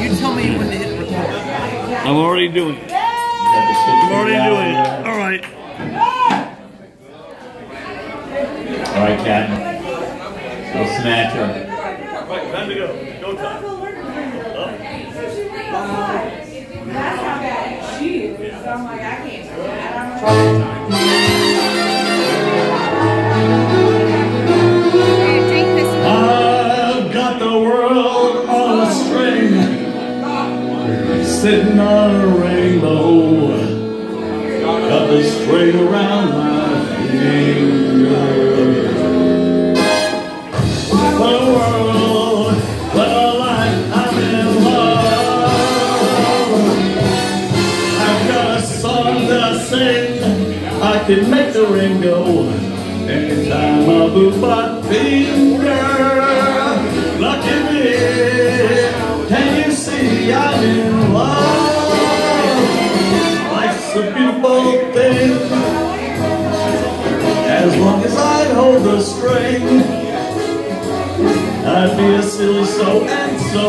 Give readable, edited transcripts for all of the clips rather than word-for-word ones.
You tell me when to hit record. I'm already doing it. I'm already doing it. All right. All right, Captain. Little Sinatra. Right, time to go. Go time. That's how bad she is. So I'm like, I can't do that. I've got the world on a string, sitting on a rainbow. Got the string around my finger. What a world, what a life, I'm in love. I've got a song that I sing, I can make the ring go anytime I move my finger. Look at me, can you see I'm in love? Life's a beautiful thing, as long as I hold the string. I'd be a silly so-and-so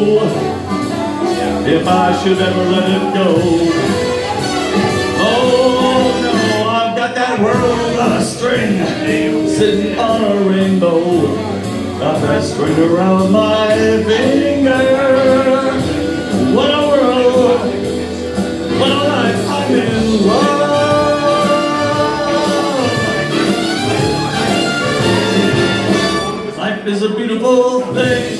if I should ever let it go. Oh no, I've got that world on a string, sitting on a rainbow. Got that string around my finger. What a world, what a life, I'm in love. Life is a beautiful thing,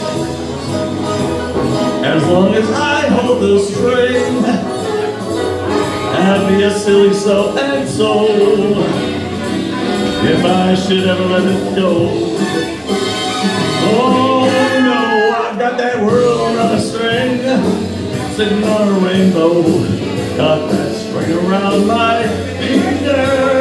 as long as I hold the string. I'd be a silly so-and-so if I should ever let it go. Oh no, I've got that world on a string, sitting on a rainbow. Got that string around my finger.